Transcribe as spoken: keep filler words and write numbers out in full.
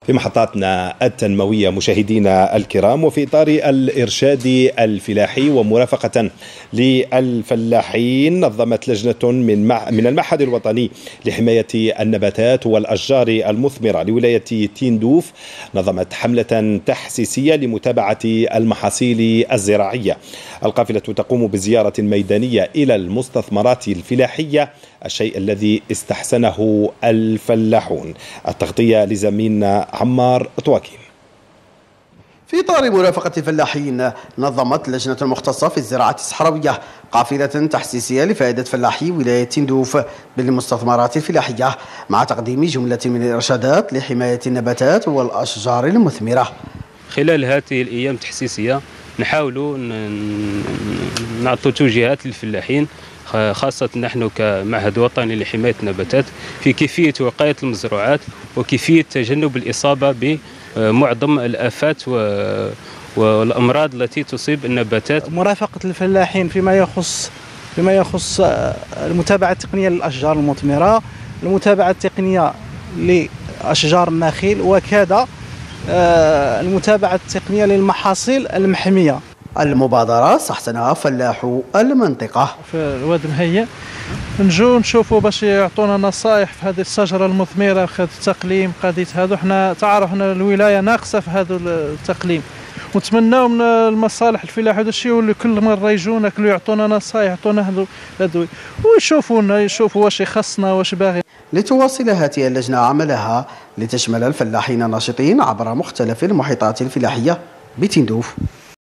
في محطاتنا التنموية مشاهدينا الكرام، وفي إطار الإرشاد الفلاحي ومرافقة للفلاحين، نظمت لجنة من من المعهد الوطني لحماية النباتات والأشجار المثمرة لولاية تندوف نظمت حملة تحسيسية لمتابعة المحاصيل الزراعية. القافلة تقوم بزيارة ميدانية إلى المستثمرات الفلاحية، الشيء الذي استحسنه الفلاحون. التغطية لزميلنا عمار طواكين. في إطار مرافقة الفلاحين، نظمت لجنة مختصة في الزراعة الصحراوية قافلة تحسيسية لفائدة فلاحي ولاية تندوف بالمستثمرات الفلاحية، مع تقديم جملة من الإرشادات لحماية النباتات والأشجار المثمرة. خلال هذه الأيام التحسيسية نحاول نعطي توجيهات للفلاحين، خاصة نحن كمعهد وطني لحماية النباتات، في كيفية وقاية المزروعات وكيفية تجنب الإصابة بمعظم الآفات والأمراض التي تصيب النباتات. مرافقة الفلاحين فيما يخص فيما يخص المتابعة التقنية للأشجار المثمرة، المتابعة التقنية لأشجار النخيل، وكذا المتابعة التقنية للمحاصيل المحمية. المبادرة استحسنها فلاحو المنطقة. في الواد مهيئ نجو نشوفوا باش يعطونا نصائح في هذه الشجرة المثمرة، في هذا التقليم قضية هذا. حنا تعرفنا الولاية ناقصة في هذا التقليم، ونتمناو من المصالح الفلاحية هذا الشيء، واللي كل مرة يجونا كل يعطونا نصائح، يعطونا هذو ويشوفونا يشوفوا واش يخصنا واش باغي. لتواصل هذه اللجنة عملها لتشمل الفلاحين الناشطين عبر مختلف المحيطات الفلاحية بتندوف.